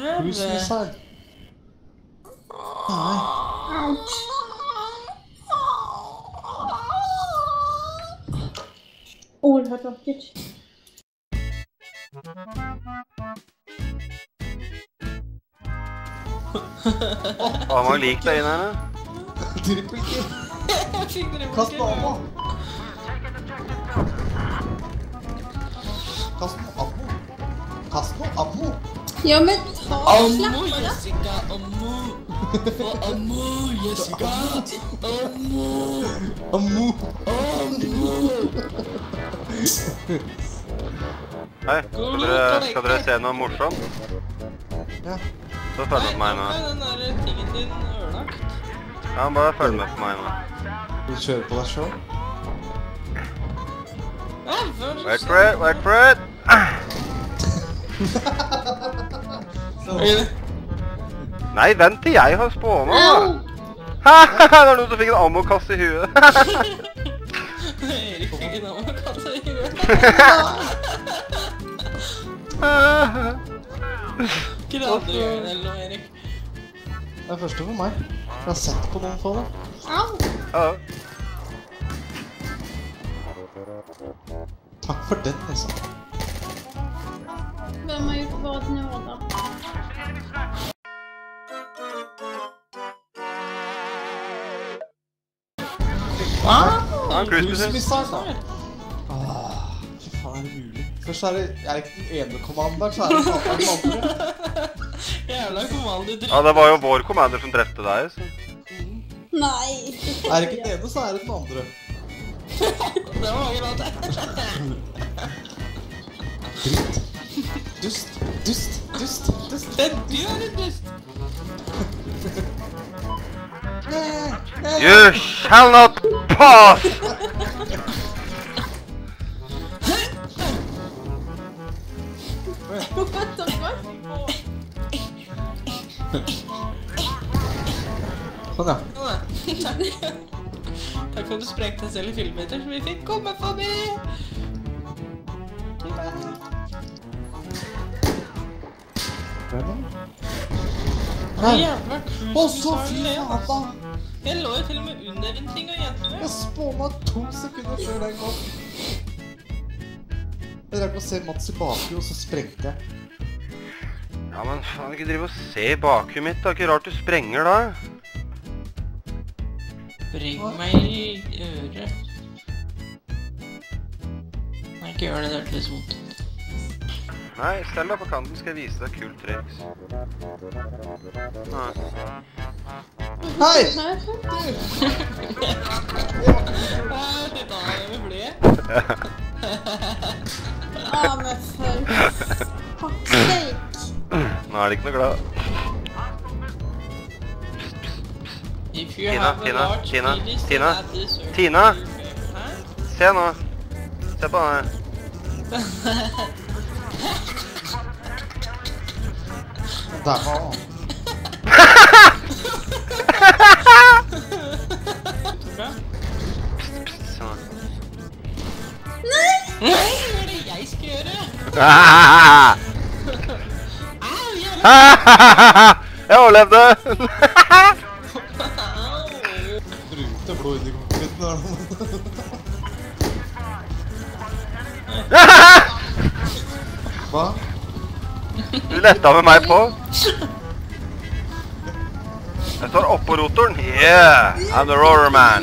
Cruise missile. Nei. Ouch. Oerhört vackert. Har man lik deg inn her, da? Trippelkill. Kast på ammo. Kast på ammo. Kast på ammo. Ja, men ta Ammo, slapp av det. Jessica, ammo! Få ammo, Jessica! Ammo! Ammo. Ammo! Hei, skal dere se noe morsomt? Ja. Så følg med på meg nå. Nei, den der tingen din ødelagt. Ja, bare følg med på meg nå. Du kjører på deg selv. Wait for it, wait for it! Nei, vent til jeg har spånet da! Det var noen som fikk en ammokasse i huet. Erik fikk en ammokasse i huet. Ikke det andre gangen eller noe, Erik. Det er første for meg. Jeg har sett på noen få det. Au. Ja. Takk for den, liksom. Hvem har gjort vad nu då? Ja, en cruise missile. Fy faen, er det mulig? Først er det ikke den ene kommanderen, så er det den andre. Jævla kommando dritt. Ja, det var jo vår commander som drepte deg, så. Nej. Er det ikke den ene, så er det den andre. Det var mange låter. Dritt. Dust. Dust. Dust. Dust. Det er du er en dust. You shall not pass! What the fuck? Sånn, ja. Takk for at du sprengte deg selv i filmmeter, så vi fikk komme forbi. Jævla Å, så fy faen da! Jeg lå jo til og med under en ting og gjente meg. Jeg spåna 2 sekunder før den kom. Jeg rakk å se Mats i bakgrunnen, og så sprengte jeg. Ja, men faen, ikke drive og se i bakhuet mitt, da. Ikke rart du sprenger da. Bring meg i øret. Nei, ikke gjør det, det hørtes vondt ut. Nei, stell deg på kanten, skal jeg vise deg kult triks. Hei! Litt av det med flyet. Ja, men för fuck's sake. Nå er det ikke noe glad. If you Tina, have a Tina, large Tina, penis, Tina, then that deserves Tina. your fame. Hæ? Se nå. Se på denne. Der var han. Bra. Se nå. Nei, hva er det jeg skal gjøre? Au, jævla! Jeg overlevde! Brukte blod inn i cockpiten der. Hva? Du letta med meg på. Jeg står oppå rotoren. Yeah, I'm the roller man.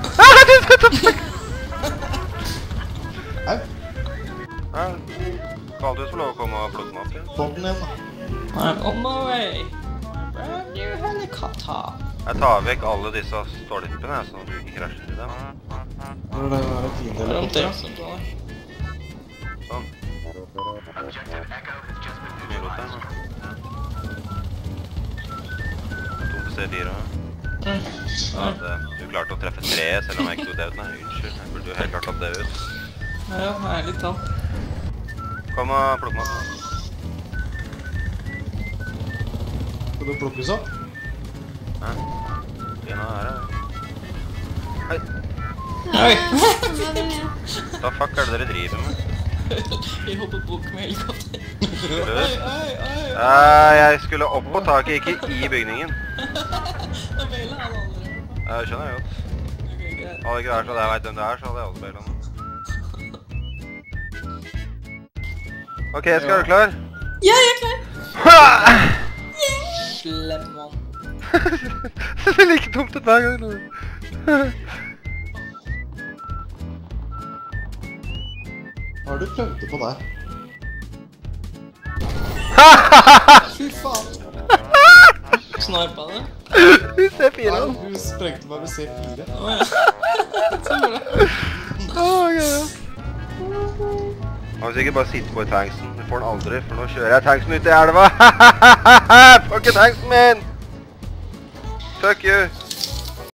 Au. Ja, Kaldus får lov å komme og plukke meg opp igjen. Få den igjen, da. I'm on my way. Brand new helicopter. Jeg tar vekk alle disse stålhippene, sånn at du ikke krasjer i dem. Hvor er det fine Det er om det. helikopteret? Sånn. Mye rot der, nå. 2 på C4. Ja, du klarte å treffe 3, selv om jeg ikke tok det ut. Nei, unnskyld. Jeg burde jo helt klart tatt det ut. Ja, ærlig talt. Kom og plukk meg opp. Skal du plukkes opp? Hæ? Tina er her. Hei. Oi! Hva fuck er det dere driver med? Vi hopper bok med helikopter. Jeg skulle opp på taket, ikke i bygningen. Da bailer alle andre. Jeg skjønner jeg godt. Ok, greit. Hadde ikke vært sånn at jeg vet hvem det er, så hadde jeg også bailet nå. Ok, skal du klar? Ja, jeg er klar. Slem mann. Det ser like dumt ut hver gang nå. Har du prøvd det på deg? Fy faen. Snipa det. Du ser fire Nei, nå. du sprengte meg med C4. Åja. Så bra. Han vil sikkert bare sitte på i tanksen. Det får han aldri, for nå kjører jeg tanksen ut i elva. Fuck tanksen min! Fuck you!